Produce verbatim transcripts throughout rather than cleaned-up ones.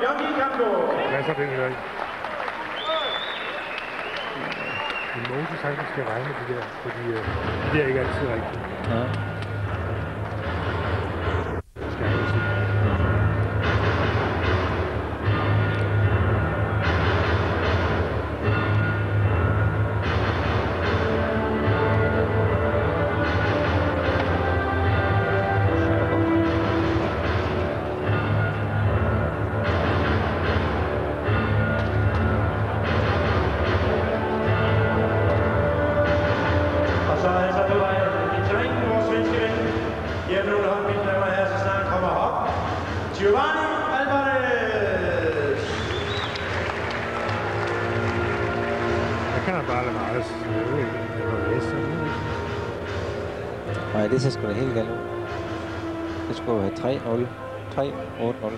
Jongi Kamka. Hvad så den her? Men Moses han skal regne med det der, fordi øh, det er ikke altid rigtigt. Ja. Skal jeg sige. Giovanni Alvarez. Jeg kan bare lade meget. Jeg ved ikke, det var læst. Nej, det ser sgu da helt galt ud. Det skulle have tre nul. tre otte nul.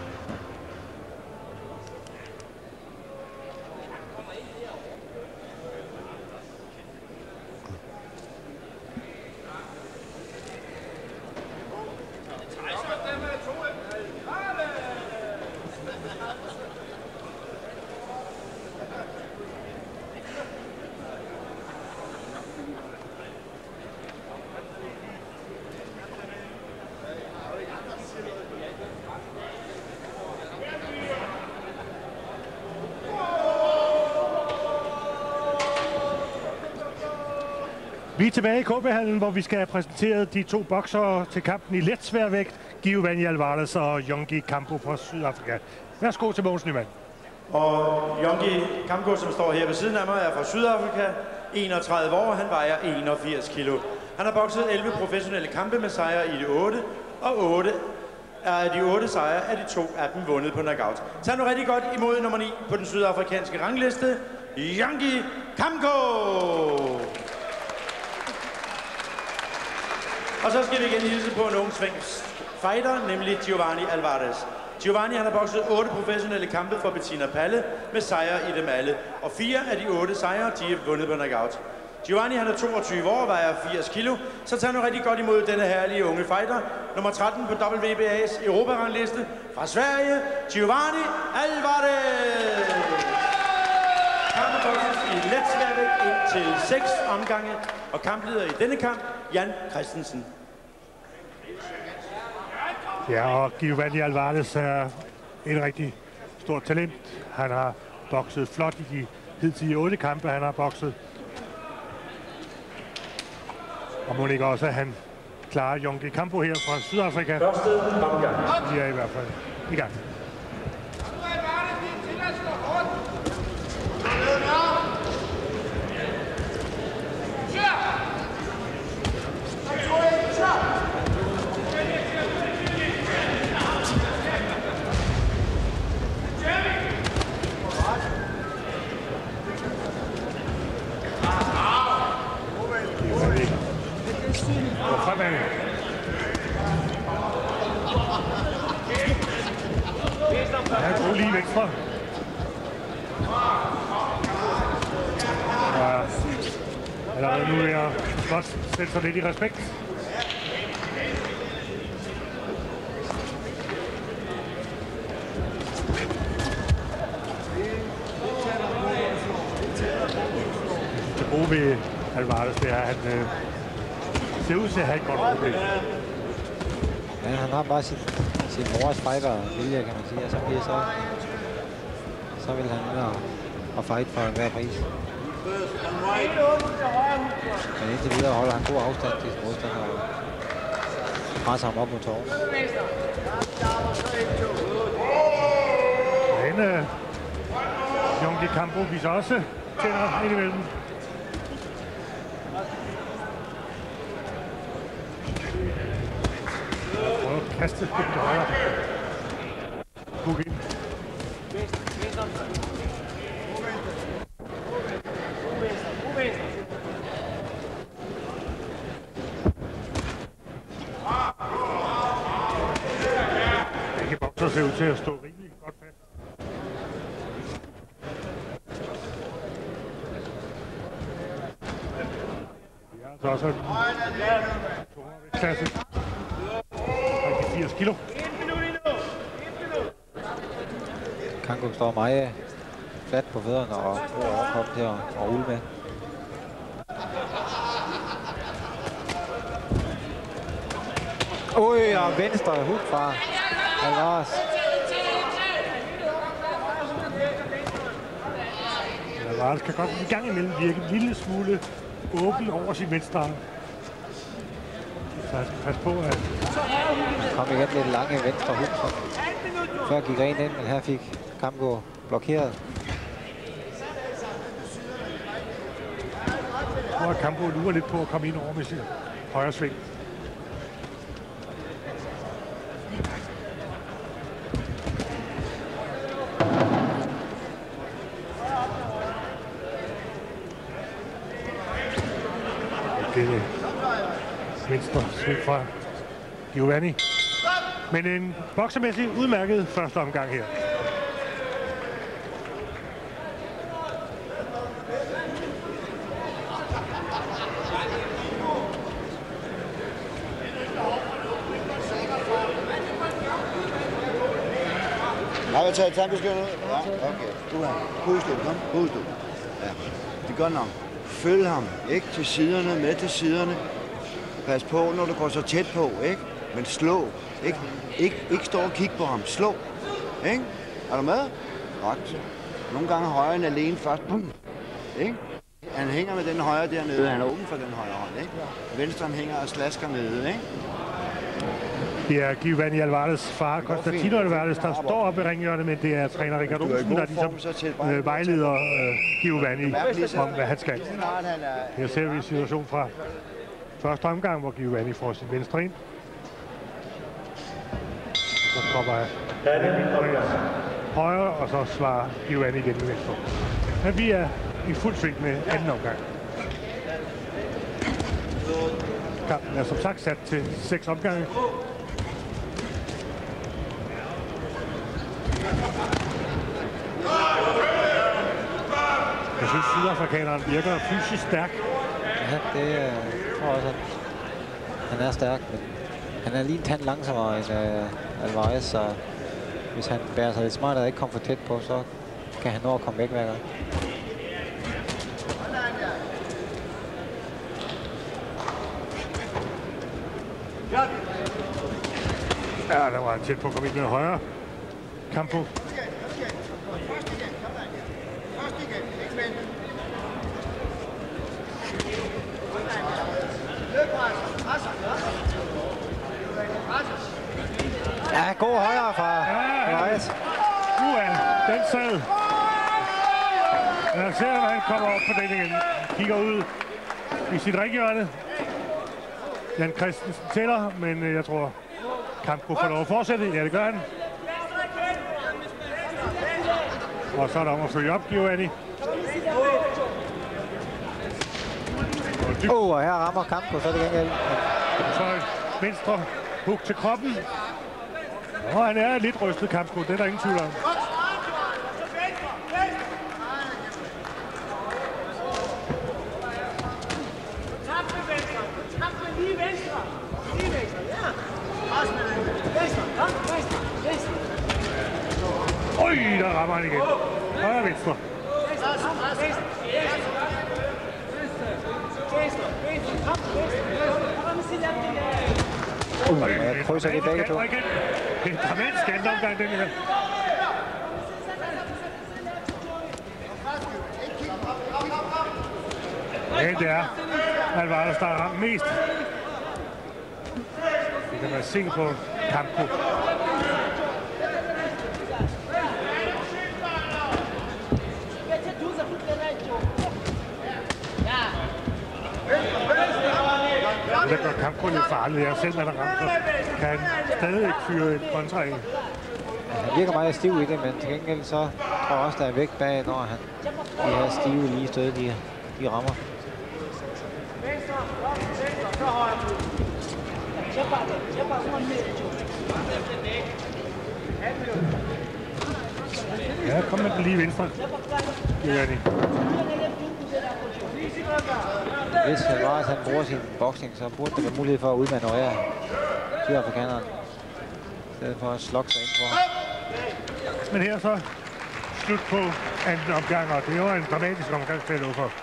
Vi er tilbage i Copenhagen, hvor vi skal have præsenteret de to boksere til kampen i letsværvægt, Giovanni Alvarez og Jongi Kamka fra Sydafrika. Værsgo til Mogens Nyman. Og Jongi Kamka, som står her ved siden af mig, er fra Sydafrika, enogtredive år, han vejer enogfirs kilo. Han har bokset elleve professionelle kampe med sejre i de otte, og otte af de otte sejre er de to af dem vundet på knockout. Tag nu rigtig godt imod nummer ni på den sydafrikanske rangliste, Jongi Kamka. Og så skal vi igen hilse på en ung svensk fighter, nemlig Giovanni Alvarez. Giovanni han har bokset otte professionelle kampe for Bettina Palle med sejre i dem alle. Og fire af de otte sejre, de er vundet på knockout. Giovanni han er toogtyve år og vejer firs kilo, så tag nu rigtig godt imod denne herlige unge fighter. Nummer tretten på W B A's Europa-rangliste fra Sverige, Giovanni Alvarez. Kampen bokses i letsværvægt indtil seks omgange, og kampleder i denne kamp, Jan Christensen. Ja, og Giovanni Alvarez er en rigtig stort talent. Han har bokset flot i de hidtidige otte kampe, han har bokset. Og må ikke også, at han klarer Jongi Kamka her fra Sydafrika. Første omgang. De er i hvert fald i gang. Han er god lige væk fra. Ja, allerede nu er jeg godt sætte sig lidt i respekt. Det gode ved Alvarez, det er, at han øh, ser ud til at have et godt problem. Ja, han har bare sit, sin mors fighter-vilje, kan man sige. Og så bliver så, så vil han ind og, og fight for enhver pris. Men indtil videre holder han god afstand til sin modstander og presser ham op mod tårnet. Men øh, Jongi Kamka viser også tænder indimellem. Prøv at kaste det til højre. Kuk ind. Begge bokser ser ud til at stå rimelig godt fast. Ja, så også en klasse. firs kilo. Kamka står meget fladt på fødderne og bruger overkrop til at, at rulle med. Ui, og venstre hook fra Avarez. Avarez kan godt i gang imellem virke en lille smule åben over sin venstre arm. Så han skal passe på, at... Der kom igen lidt lange venstre hook. Før gik rent ind, men her fik Kamka blokeret. Jeg tror, at Kamka lurer lidt på at komme ind over med sin højre sving. Det er venstre sving fra Giovanni. Men en boksermæssig udmærket første omgang her. Har vi taget tankeskyld ud? Ja, okay. Du her. Pust ud, kom. Pust ud. Ja, det er godt nok. Følg ham, ikke? Til siderne, med til siderne. Pas på, når du går så tæt på, ikke? Men slå, ikke? Ikke, ikke stå og kigge på ham. Slå, ikke? Er du med? Godt. Nogle gange højre end alene først. Bum. Ikke? Han hænger med den højre dernede. Han er åben for den højre hånd, ikke? Venstre hænger og slasker nede, ikke? Det er Giovanni Alvarez far, Konstantino Alvarez, der står oppe i ringhjørnet, men det er træner Richard Olsen, der ligesom øh, vejleder øh, Giovanni om, hvad han skal. Her ser vi en situation fra første omgang, hvor Giovanni får sin venstre ind. Så kommer højre, og så svarer Giovanni igen med venstre. Men vi er i fuld sving med anden omgang. Kampen er som sagt sat til seks omgange. Jeg synes, sydafrikaneren virker fysisk stærk. Ja, det er, tror jeg også, at han er stærk, men han er lige en tand langsommere end uh, Alvarez, så hvis han bærer sig lidt smart og ikke kommer for tæt på, så kan han nå at komme væk hver gang. Ja, der var han tæt på at komme ind med højre. Kamka. Ja, god højre fra Avarez. Uha, den sad. Jeg ser, at han kommer op på den igen. Kigger ud i sit ringhjørne. Jan Christensen tæller, men jeg tror, Kamka får lov at fortsætte. Ja, det gør han. Og så er der om at følge op, Giovanni. Åh, oh, og her rammer Kamka, så er det gengæld. Så venstre hook til kroppen. Og han er lidt rystet, Kamka, det er der ingen tvivl om. Øj, der rammer han igen. Højre venstre. Uh, jeg krydser det begge to. Det er en dramatisk anden omgang, den her. Ja, det er Alvarez, der har ramt mest. Det kan man se på Kamka. Det gør Kamka lidt farligt. Jeg selv, når der ramt, så kan han stadig ikke fyre et kontra af. Han virker meget stiv i det, men til gengæld så tror jeg også, der er vægt bag, når han de her stive lige stød, de, de rammer. Ja, kom med den lige venstre. Giovanni. Hvis Avarez han bruger sin boksning, så burde der være mulighed for at udmanøvrere sydafrikaneren, i stedet for at slokke sig ind på ham. Men her så slut på anden omgang, og det var en dramatisk omgang til at lukke for.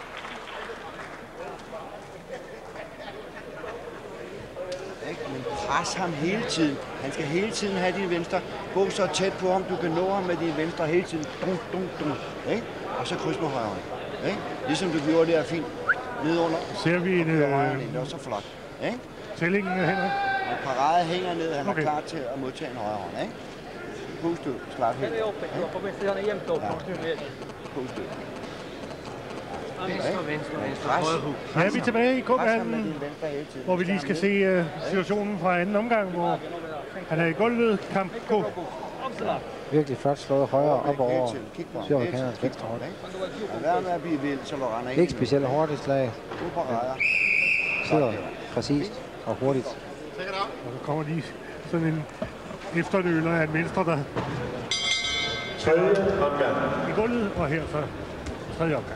Men pres ham hele tiden. Han skal hele tiden have din venstre. Gå så tæt på ham, du kan nå ham med din venstre hele tiden. Dum, dum, dum. Ikke? Og så kryds med højre hånd. Ikke? Ligesom du gjorde det her fint. Nedunder. Ser vi en... Det er også så flot. Ikke? Tællingen, Henrik? Og parade hænger ned. Han okay. er klar til at modtage en højre hånd. Ikke? Pust ud. Slap helt. Ja. Pust ud. Venstre, venstre, venstre. Ja, vi er tilbage i Copenhagen, hvor vi lige skal se uh, situationen fra anden omgang, hvor han er i gulvet, Kamka. Virkelig flot slået højre op over sydafrikanerens venstre hånd. Vær med at blive vild, så du render ikke specielt hurtigt slag. Sidder præcist og hurtigt. Og så kommer lige sådan en efternøler af en venstre, der i gulvet, og her så tredje omgang.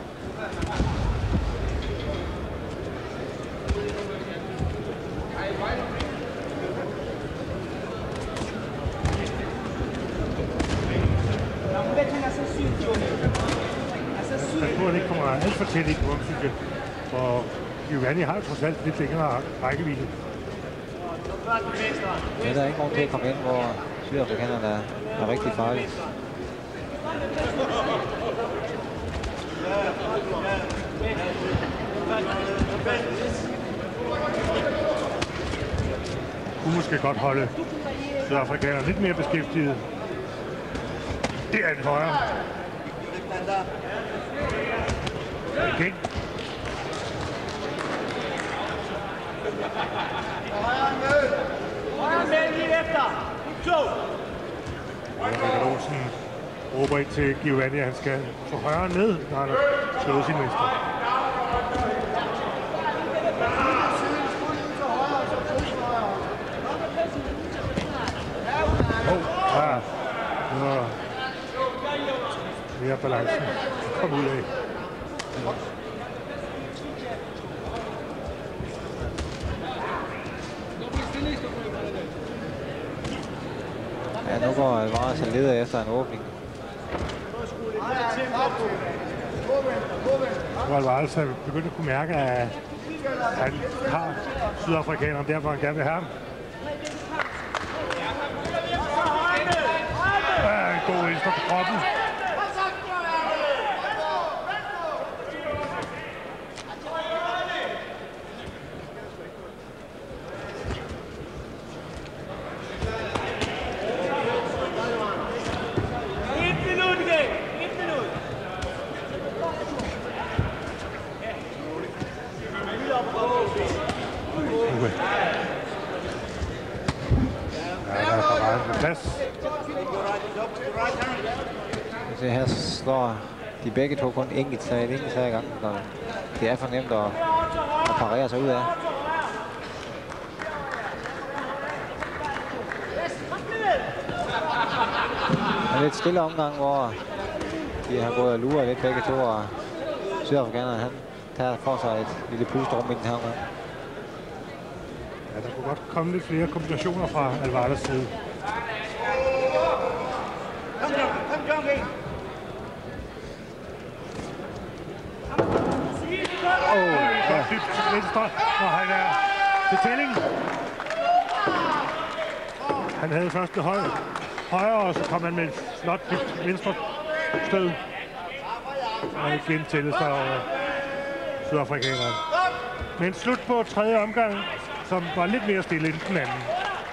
Jeg tror, det ikke kommer alt for tæt ind på ham, synes jeg. Og Giovanni har jo trods alt lidt længere rækkevidde. Ja, der er ikke nogen til at komme ind, hvor sydafrikanerne er, er rigtig farlige. Kunne måske godt holde sydafrikanerne lidt mere beskæftiget. Det er en højre. Okay. Rikard Olsen råber ind til Giovanni, at han skal få højre ned, når han har slået sin venstre. Åh, ja. Nu er mere balancen. Kom ud af. Ja, nu går Avarez og leder efter en åbning. Nu er Avarez begyndt at kunne mærke, at han har sydafrikaneren der, hvor han gerne vil have ham. Ja, en god venstre på kroppen. Så her slår de begge to kun enkelt slag, et enkelt slag i gangen, og det er for nemt at, at parere sig ud af. En lidt stille omgang, hvor de har gået og luret lidt begge to, og sydafrikanerne, han tager for sig et lille pusterum i den her omgang. Ja, der kunne godt komme lidt flere kombinationer fra Alvarez side. Kom, kom, Jongi! Åh, ja. Dybt til venstre, og han er til tælling. Han havde først det højre, højre, og så kom han med et flot dybt venstre stød. Og igen tælles der over sydafrikaneren. Men slut på tredje omgang, som var lidt mere stille end den anden.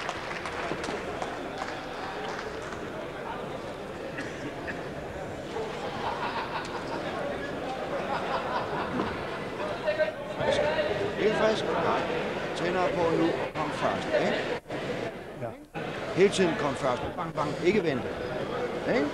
Helt frisk. Tænder på nu. Kom først. Ikke? Ja. Hele tiden kom først. Bang, bang. Ikke vente. Ikke?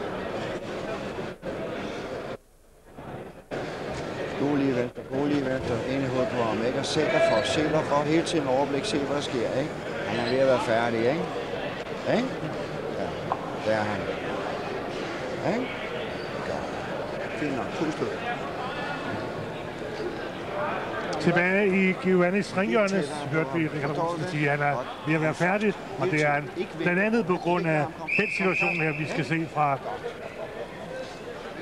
God lige venstre. God lige venstre. Ind i hovedet på ham. Ikke? Og sætter for. Sætter for. Hele tiden overblik. Se, hvad der sker. Ikke? Han er ved at være færdig. Ikke? Ikke? Ja. Der er han. Ikke? Fint nok. Pust ud. Tilbage i Giovannis ringhjørne hørte vi Rikard Olsen sige, at han er ved at være færdig, og det er blandt andet på grund af den situation her, vi skal se fra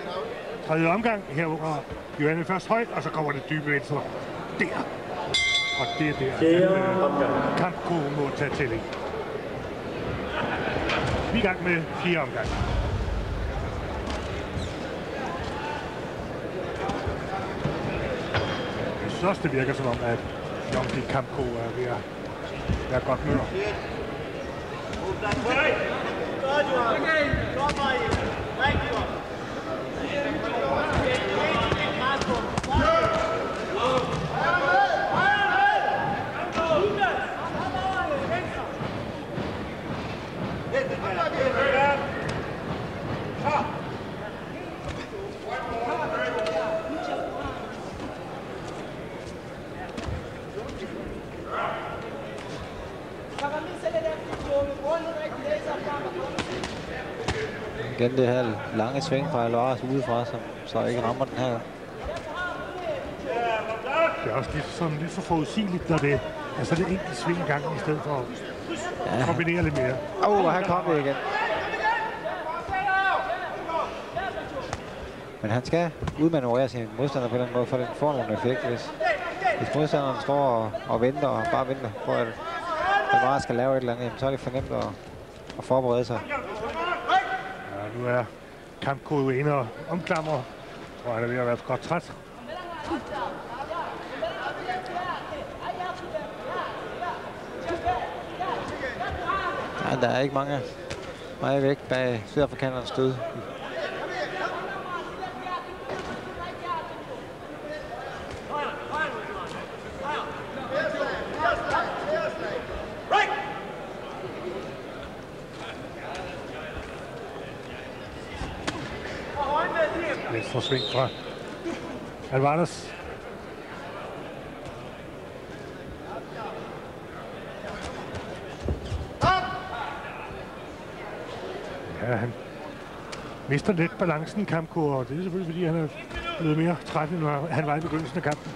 tredje omgang. Her var Giovanni først højt, og så kommer det dybe venstre. Der. Og det er der, at Kamka må tage tælling. Vi er i gang med fire omgang. Jeg synes også, det virker som om, at Jongi Kamka er ved at være godt møder. Igen det her lange sving fra Avarez udefra, som så ikke rammer den her. Det er også lidt, sådan, lidt for forudsigeligt, når det er sådan et enkelt sving gang i stedet for at ja. kombinere lidt mere. Åh, oh, her kom det igen. Men han skal udmanøvrere sin modstander på den måde, for den får nogle effekt. Hvis, hvis modstanderen står og, og venter og bare venter på, at Avarez skal lave et eller andet, så er det fornemt at, at forberede sig. Ja, nu er Kamka jo inde og omklamrer, og han er ved at være godt træt. Ja, der er ikke mange meget væk bag sydafrikanernes stød. Venstre sving fra Avarez. Ja, han mister lidt balancen, Kamka, og det er selvfølgelig, fordi han er blevet mere træt, end han var i begyndelsen af kampen.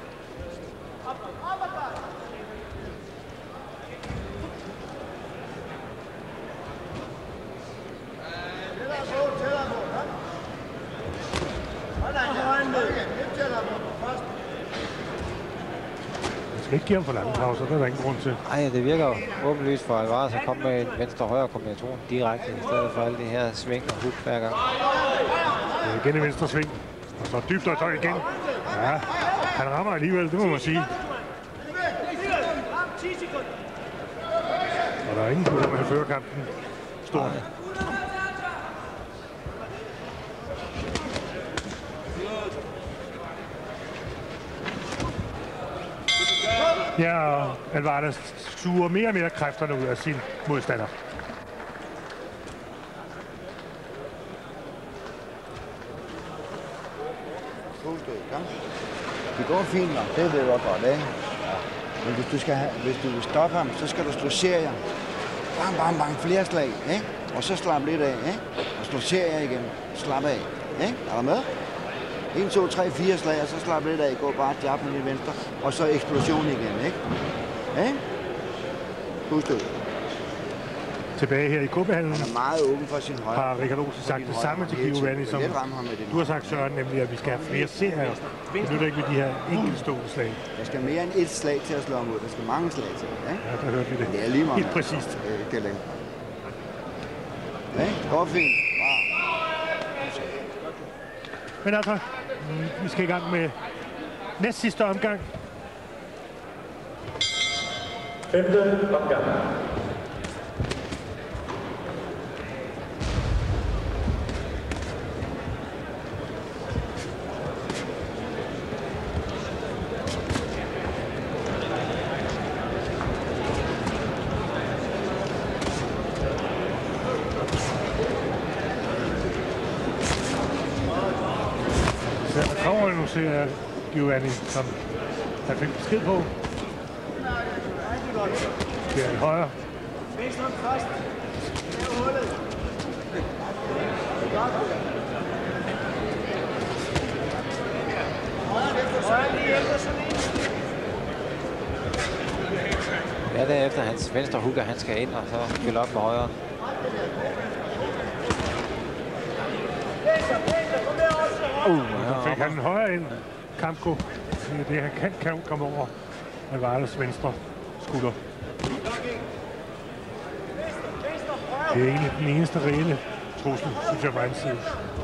Ikke give ham for lange pauser, det er der ingen grund til. Nej, det virker jo åbenlyst for Avarez at komme med en venstre-højre kombination direkte, i stedet for alle de her sving og hook hver gang. Det er igen en venstre sving, og så dybt og tøj igen. Ja, han rammer alligevel, det må man sige. Og der er ingen problem med at føre kampen stort. Ja, og Avarez suger mere og mere kræfterne ud af sin modstander. Det går fint nok, det ved du godt, ikke? Ja. Men hvis du, skal have, hvis du vil stoppe ham, så skal du slå serier. Bang, bang, bang, flere slag, ikke? Og så slap lidt af, ikke? Og slå serier igen. Slap af, ikke? Er du med? en, to, tre, fire slag, og så slap lidt af, gå bare jab med din venstre, og så eksplosion igen, ikke? Ikke? Husk det. Tilbage her i Copenhagen han er meget åben for sin højre. Har Richard Olsen sagt det samme til Giovanni, som du har sagt, Søren, nemlig at vi skal have flere serier. Det er ikke med de her enkeltstående slag. Der skal mere end et slag til at slå ham ud. Der skal mange slag til, ikke? Ja, der hørte vi det. Det er lige meget. Helt præcist. Det er længe. Ja, går fint. Men altså, vi skal i gang med næst sidste omgang. Femte omgang. Nu ser jeg Giovanni, som han fik besked på. Det er højre. Ja, derefter hans venstre hooker, han skal ind og så spille op med højre. Uh, så fik han højre ind. Kamka. Det er, han kan, kan komme over Avarez venstre skulder. Det er egentlig den eneste reelle trussel, synes jeg, fra hans side.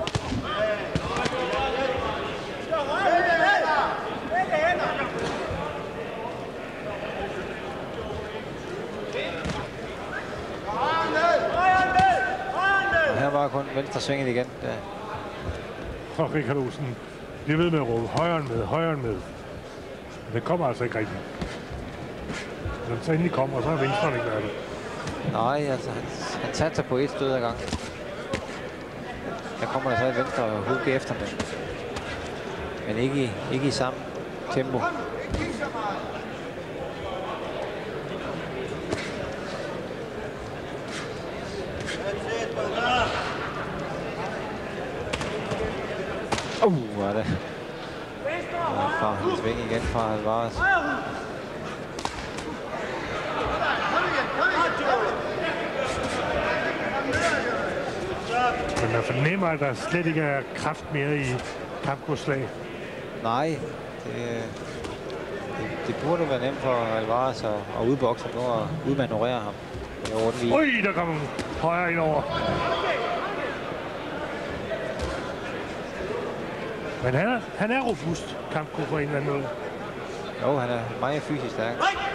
Og her var kun venstre svinget igen. Ja. Og Richard Olsen bliver ved med at råbe højre med, højre med. Men det kommer altså ikke rigtigt. Når den så endelig kommer, så er venstre ikke været det. Nej, altså han, han satte sig på et stød ad gangen. Der kommer der så et venstre hug efter dem. Men ikke i, ikke i samme tempo. Uh, hvor er det? Og fra han sving igen fra Alvarez. Men man fornemmer, at der slet ikke er kraft mere i Kamkas slag. Nej, det, det, det burde være nemt for Alvarez at, at udbokse nu og udmanøvrere ham. Ui, der kommer højre ind over. Men han er, han er robust, Kamka, på en eller anden måde. Jo, han er meget fysisk stærk.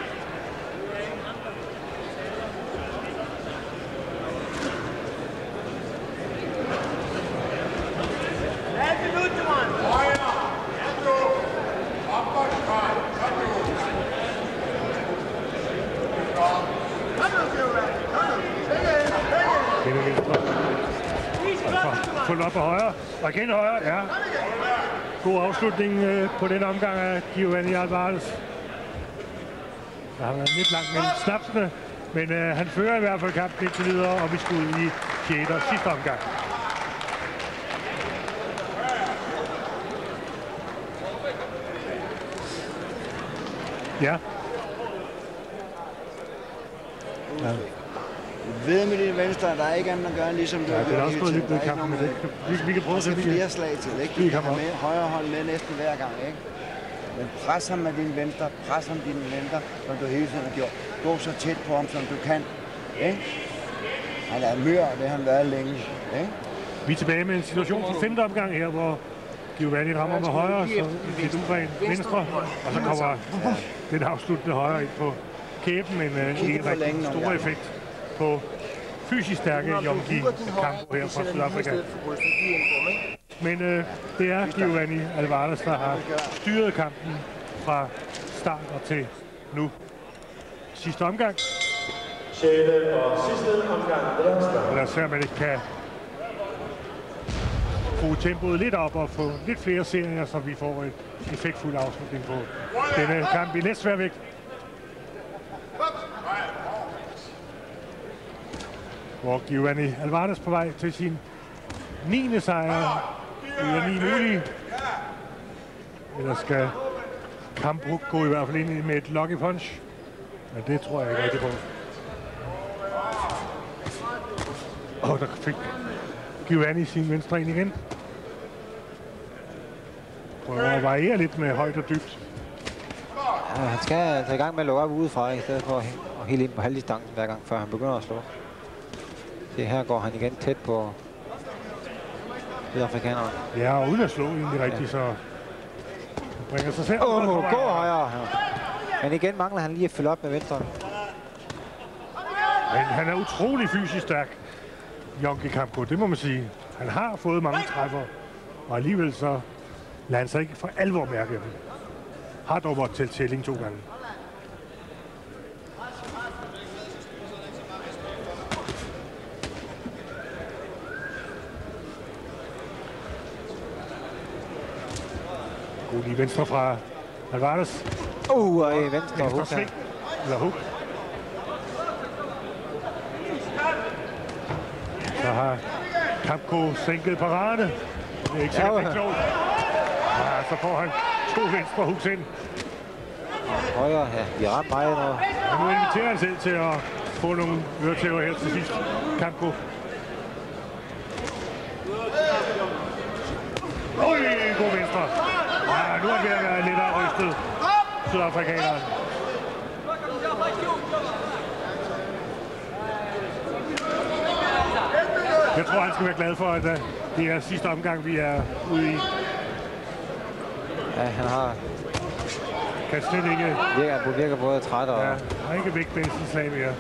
Fuldt op på højre, og igen højre, ja. God afslutning øh, på den omgang af Giovanni Alvarez. Der har været lidt langt mellem snapsene, men øh, han fører i hvert fald kampen indtil videre, og vi skulle i fjerde og sidste omgang. Ja. Ja. Ved med din venstre, der er ikke andet at gøre, ligesom du ja, har gjort hele tiden. Der er ikke nogen, vi, vi kan prøve at se flere slag til, ikke? Du kan have med, højre hånd med næsten hver gang, ikke? Men pres ham med din venstre, pres ham din venstre, som du hele tiden har gjort. Gå så tæt på ham, som du kan, ikke? Han er mør, det har han været længe, ikke? Vi er tilbage med en situation til femte omgang her, hvor Giovanni rammer med højre, så lidt ubren venstre, og så kommer ja. den afsluttende højre ind på kæben, men uh, ikke rigtig stor effekt på fysisk stærke Jongi Kamka her fra Sydafrika. Men øh, det er Giovanni Alvarez, der har styret kampen fra start og til nu. Sidste omgang. Sjette og sidste omgang. Lad os se, om man ikke kan få tempoet lidt op og få lidt flere serier, så vi får et effektfuld afslutning på denne kamp i næstværvægt. Hvor Giovanni Alvarez på vej til sin niende sejr ud af ni mulige. Ellers skal Kamka gå i hvert fald ind med et lucky punch. Men det tror jeg ikke rigtig på. Og der fik Giovanni sin venstre ind igen. Prøver at variere lidt med højt og dybt. Ja, han skal tage i gang med at lukke op udefra, i stedet for at helt ind på halvdistancen hver gang, før han begynder at slå. Det her går han igen tæt på sydafrikaneren. Ja, og uden at slå egentlig rigtigt, så han bringer sig selv. Åh, oh, gå højere. Men igen mangler han lige at fylde op med venstre. Men han er utrolig fysisk stærk, Jongi Kamka, det må man sige. Han har fået mange træffer, og alligevel så lader han sig ikke for alvor mærke dem. Har dog været til tælling to gange. God lige venstre fra Avarez. Uh, og i venstre, venstre sving. Eller hook. Så har Kamka sænket parade. Det er ikke sikkert, det er klogt. Ja, så får han to venstre hooks ind. Og højre, ja. Vi har ret meget nu. Og nu inviterer han selv til at få nogle øretæver her til sidst. Kamka. Oj! venstre. Ja, nu er han ved at være lidt af rystet, sydafrikaneren. Jeg tror, han skal være glad for, at det er sidste omgang, vi er ude i. Ja, han har... Kan slet ikke... Virker, han virker både træt og... Ja, har ikke vægtbælsen slag mere.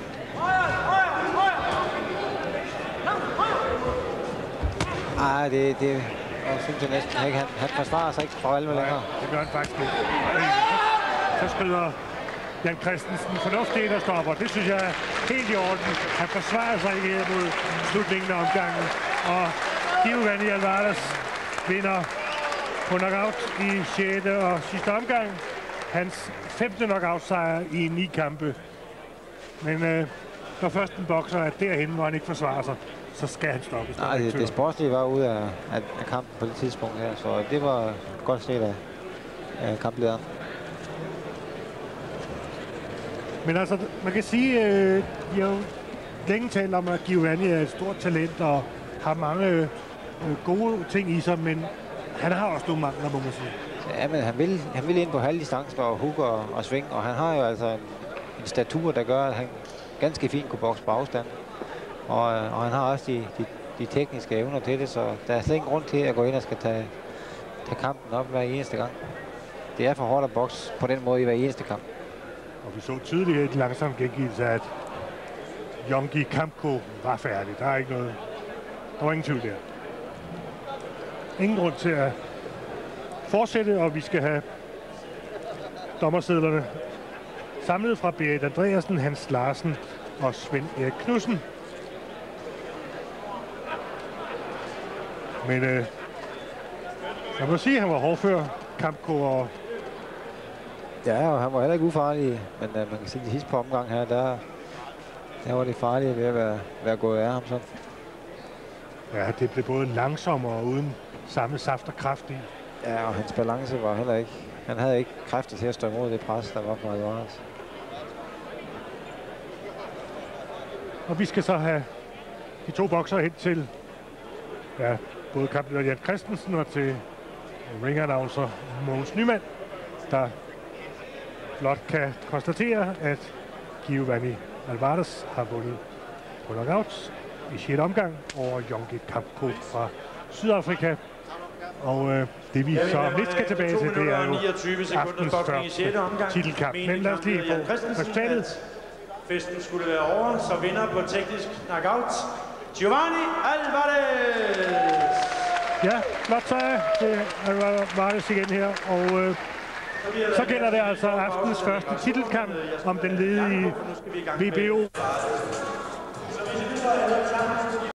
Ej, det... det jeg synes jeg næsten ikke. Han, han forsvarer sig ikke for alvor længere. Det gør han faktisk ikke. Så skrider Jan Christensen fornuftigt ind og stopper. Det synes jeg er helt i orden. Han forsvarer sig ikke her mod slutningen af omgangen. Og Giovanni Alvarez vinder på knockout i sjette og sidste omgang. Hans femte knockout-sejr i ni kampe. Men øh, når først en bokser er derhen, hvor han ikke forsvarer sig, så skal han stoppe. Nej, det, det sportslige var ude af, af, af kampen på det tidspunkt her, så det var godt set af, af kamplederen. Men altså, man kan sige, øh, de har jo længe talt om, at Giovanni er et stort talent og har mange øh, gode ting i sig, men han har også nogle mangler, må man sige. Ja, men han vil, han vil ind på halvdistancen og hook og, og sving, og han har jo altså en, en statur, der gør, at han ganske fint kunne bokse på afstand. Og, og han har også de, de, de tekniske evner til det, så der er slet ingen grund til at gå ind og skal tage, tage kampen op hver eneste gang. Det er for hårdt at bokse på den måde i hver eneste kamp. Og vi så tydeligt her i den langsomme gengivelse, at Jongi Kamka var færdig. Der er ikke noget... Der var ingen tvivl der. Ingen grund til at fortsætte, og vi skal have dommersedlerne samlet fra Berit Andreasen, Hans Larsen og Svend Erik Knudsen. Men øh, jeg må sige, at han var hårdfør, Kamka, og... Ja, og han var heller ikke ufarlig, men øh, man kan sige, at de sidste på omgang her, der, der var det farlige ved at være, være gået af ham sådan. Ja, det blev både langsommere og uden samme saft og kraft i. Ja, og hans balance var heller ikke... Han havde ikke kræfter til at stå imod det pres, der var på Avarez. Og vi skal så have de to boksere hen til ja, både kamplederen Jan Christensen og til ringannouncer Mogens Nyman, der blot kan konstatere, at Giovanni Alvarez har vundet på knockout i sjette omgang over Jongi Kamka fra Sydafrika. Og øh, det vi så om lidt skal tilbage til, det er jo aftens første titelkamp. Men lad os lige få resultatet. Festen skulle være over, så vinder på teknisk knockout Giovanni Alvarez. Ja, flot sejr til Avarez igen her, og øh, så gælder det altså aftens første titelkamp om den ledige V B O.